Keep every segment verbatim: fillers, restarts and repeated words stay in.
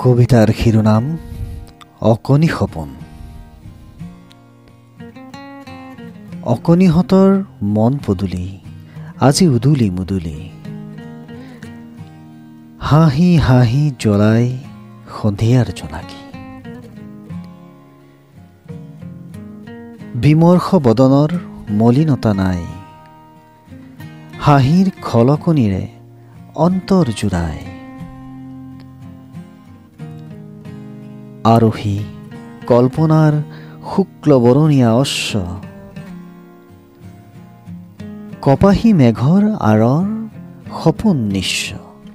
কবিতাৰ শিৰোনাম অকণি সপোন। অকণিহঁতৰ মন পদূলি আজি উদুলি মুদুলি, হাঁহি হাঁহি জ্বলাই সন্ধিয়াৰ জোনাকী। বিমৰ্ষ বদনৰ মলিনতা নাই, হাঁহিৰ খলকনিৰে অন্তৰ জোৰাই। আৰোহী কল্পনাৰ শুক্লবৰণীয়া অশ্ব, কপাহী মেঘৰ আঁৰৰ সপোন নিশ্চ।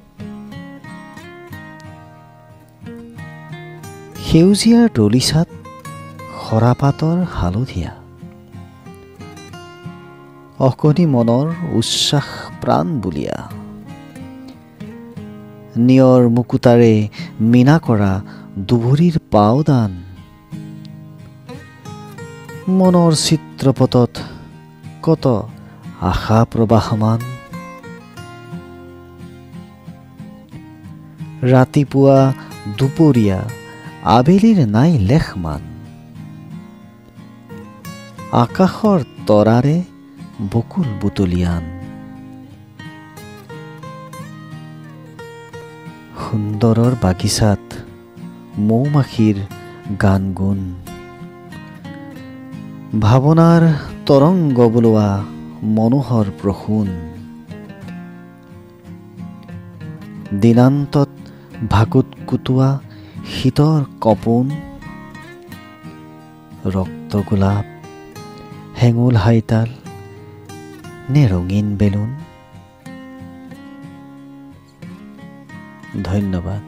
সেউজীয়াৰ দলিচাত সৰাপাতৰ হালধীয়া, অকণি মনৰ উচ্ছ্বাস প্ৰাণ বুলিয়া। নিয়ৰ মুকুতাৰে মীনা কৰা দুভুৰিৰ পাওদান, মনৰ চিত্ৰপটত কত আশা প্ৰবাহমান। ৰাতিপুৱা দুপৰীয়া আবেলিৰ নাই লেখমান, আকাশৰ তৰাৰে বকুল বুটলিয়ান। সুন্দৰৰ বাগিচাত মৌমাখিৰ গান গুণ, ভাৱনাৰ তৰংগ বোলোৱা মনোহৰ প্ৰসূন। দিনান্তত ভাকুত কুটোৱা শীতৰ কপোন, ৰক্ত গোলাপ হেঙুল হাইতাল নে ৰঙীন বেলুন। ধন্যবাদ।